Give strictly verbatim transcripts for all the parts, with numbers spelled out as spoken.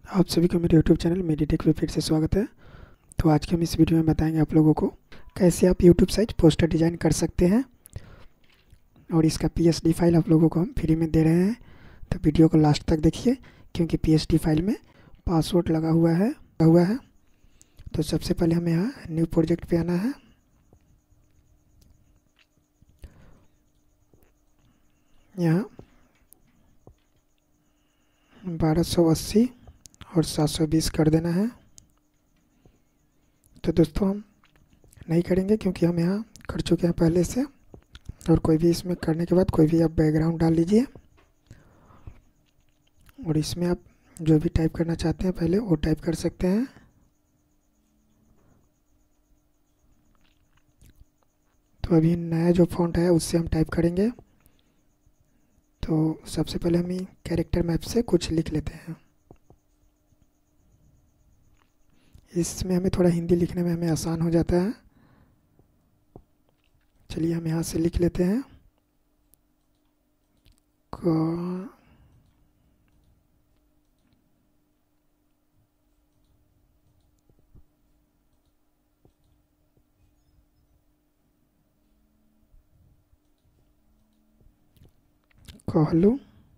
आप सभी को मेरे यूट्यूब चैनल मेडिटेक पे फिर से स्वागत है। तो आज के हम इस वीडियो में बताएंगे आप लोगों को कैसे आप यूट्यूब साइज पोस्टर डिज़ाइन कर सकते हैं, और इसका पीएसडी फाइल आप लोगों को हम फ्री में दे रहे हैं। तो वीडियो को लास्ट तक देखिए, क्योंकि पीएसडी फाइल में पासवर्ड लगा हुआ है हुआ है तो सबसे पहले हमें यहाँ न्यू प्रोजेक्ट पे आना है। यहाँ बारह सौ अस्सी और सात सौ बीस कर देना है। तो दोस्तों हम नहीं करेंगे क्योंकि हम यहाँ कर चुके हैं पहले से। और कोई भी इसमें करने के बाद कोई भी आप बैकग्राउंड डाल लीजिए, और इसमें आप जो भी टाइप करना चाहते हैं पहले वो टाइप कर सकते हैं। तो अभी नया जो फॉन्ट है उससे हम टाइप करेंगे। तो सबसे पहले हम कैरेक्टर मैप से कुछ लिख लेते हैं। इसमें हमें थोड़ा हिंदी लिखने में हमें आसान हो जाता है। चलिए हम यहाँ से लिख लेते हैं को कहलू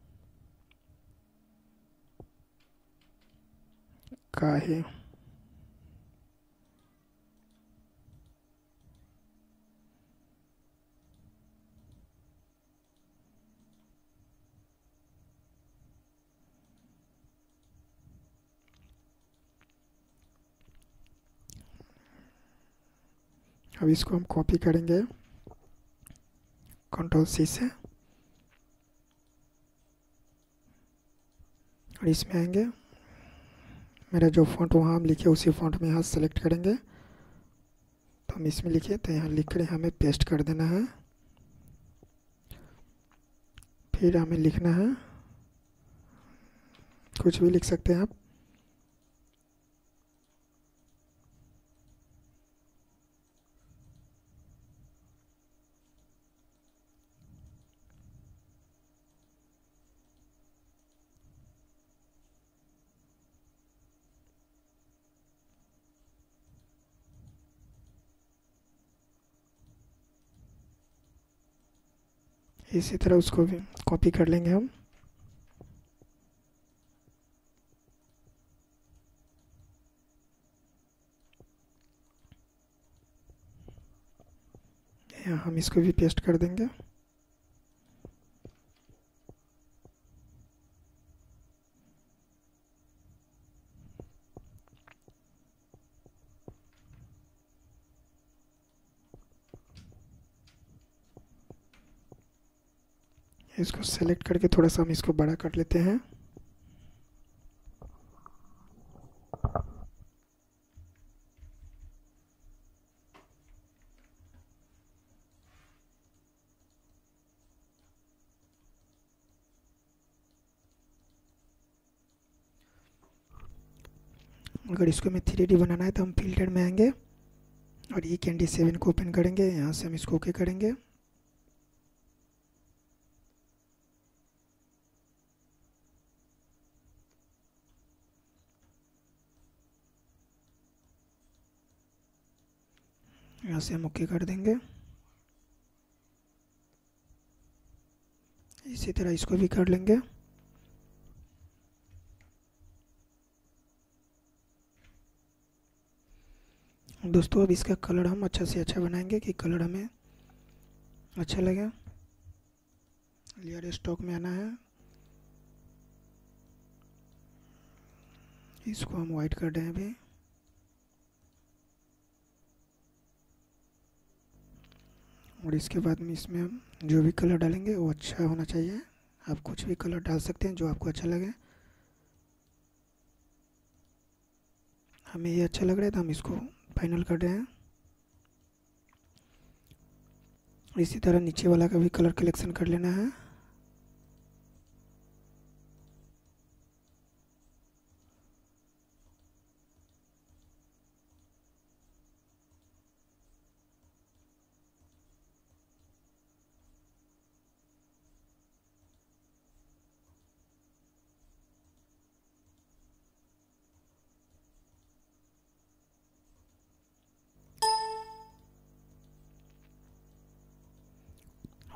काहे। अब इसको हम कॉपी करेंगे कंट्रोल सी से, और इसमें आएंगे। मेरा जो फॉन्ट वहाँ हम लिखे उसी फॉन्ट में यहाँ सेलेक्ट करेंगे। तो हम इसमें लिखे तो यहाँ लिख कर हमें पेस्ट कर देना है। फिर हमें लिखना है, कुछ भी लिख सकते हैं आप। इसी तरह उसको भी कॉपी कर लेंगे हम। यहाँ हम इसको भी पेस्ट कर देंगे। इसको सेलेक्ट करके थोड़ा सा हम इसको बड़ा कर लेते हैं। अगर इसको हमें थ्री डी बनाना है तो हम फिल्टर में आएंगे और ई कैंडी सेवन को ओपन करेंगे। यहाँ से हम इसको ओके करेंगे। यहाँ से हम ओके कर देंगे। इसी तरह इसको भी कर लेंगे। दोस्तों अब इसका कलर हम अच्छा से अच्छा बनाएंगे कि कलर हमें अच्छा लगे। लेयर स्टॉक में आना है, इसको हम वाइट कर दें अभी। और इसके बाद में इसमें हम जो भी कलर डालेंगे वो अच्छा होना चाहिए। आप कुछ भी कलर डाल सकते हैं जो आपको अच्छा लगे। हमें ये अच्छा लग रहा है तो हम इसको फाइनल कर रहे हैं। इसी तरह नीचे वाला का भी कलर कलेक्शन कर लेना है।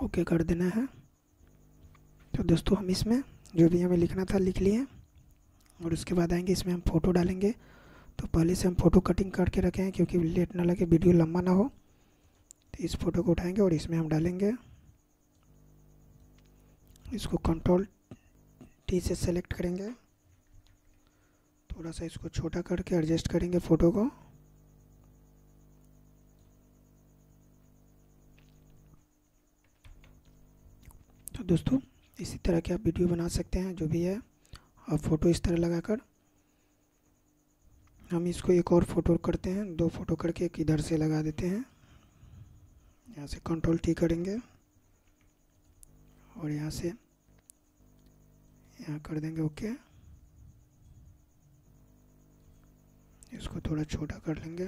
ओके कर देना है। तो दोस्तों हम इसमें जो भी हमें लिखना था लिख लिए, और उसके बाद आएंगे इसमें हम फ़ोटो डालेंगे। तो पहले से हम फ़ोटो कटिंग करके रखे हैं क्योंकि लेट ना लगे, वीडियो लंबा ना हो। तो इस फ़ोटो को उठाएंगे और इसमें हम डालेंगे। इसको कंट्रोल टी से सेलेक्ट करेंगे, थोड़ा सा इसको छोटा करके एडजस्ट करेंगे फ़ोटो को। तो दोस्तों इसी तरह के आप वीडियो बना सकते हैं जो भी है। और फ़ोटो इस तरह लगाकर हम इसको एक और फ़ोटो करते हैं, दो फ़ोटो करके एक इधर से लगा देते हैं। यहाँ से कंट्रोल टी करेंगे और यहाँ से यहाँ कर देंगे ओके। इसको थोड़ा छोटा कर लेंगे।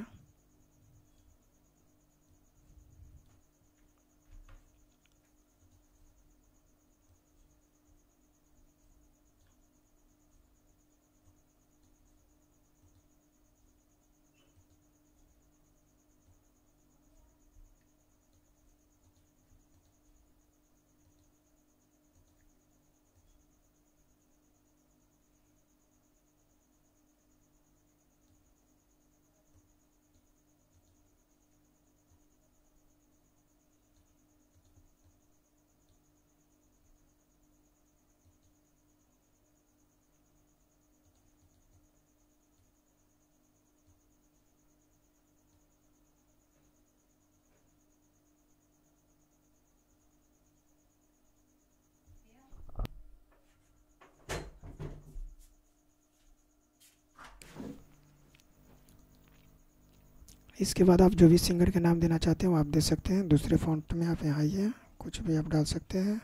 इसके बाद आप जो भी सिंगर के नाम देना चाहते हैं वो आप दे सकते हैं। दूसरे फ़ॉन्ट में आप यहाँ आइए, कुछ भी आप डाल सकते हैं।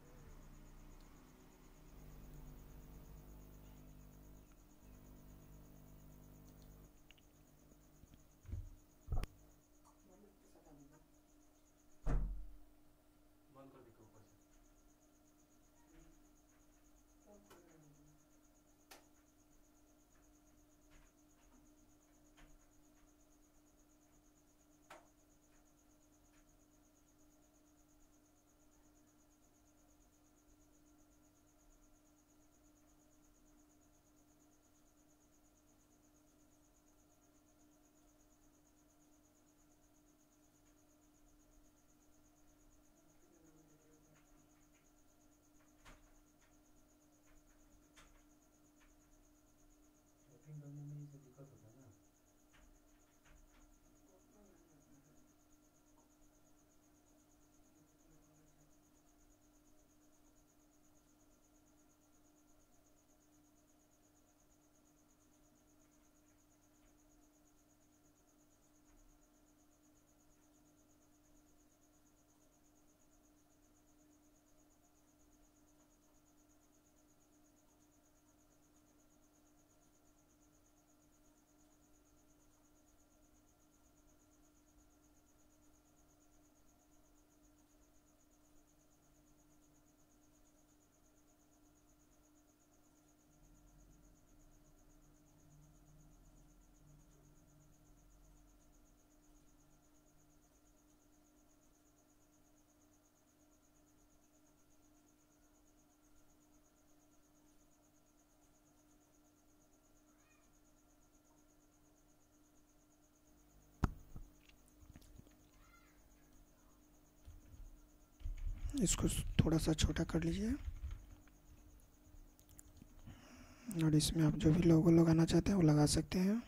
इसको थोड़ा सा छोटा कर लीजिए और इसमें आप जो भी लोगो लगाना चाहते हैं वो लगा सकते हैं।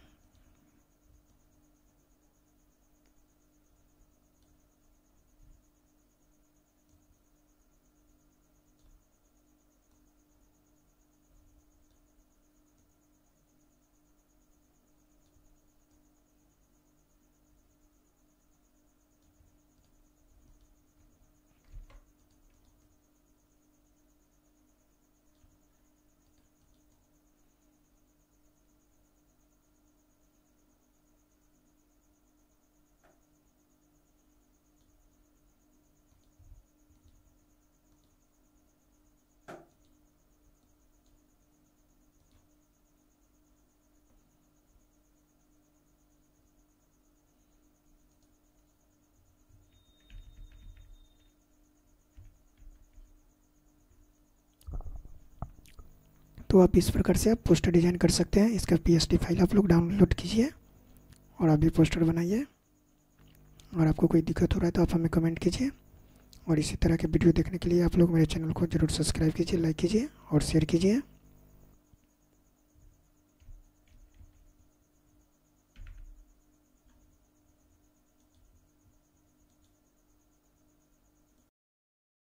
तो आप इस प्रकार से आप पोस्टर डिज़ाइन कर सकते हैं। इसका पीएसडी फाइल आप लोग डाउनलोड कीजिए और आप भी पोस्टर बनाइए। और आपको कोई दिक्कत हो रहा है तो आप हमें कमेंट कीजिए। और इसी तरह के वीडियो देखने के लिए आप लोग मेरे चैनल को ज़रूर सब्सक्राइब कीजिए, लाइक कीजिए और शेयर कीजिए।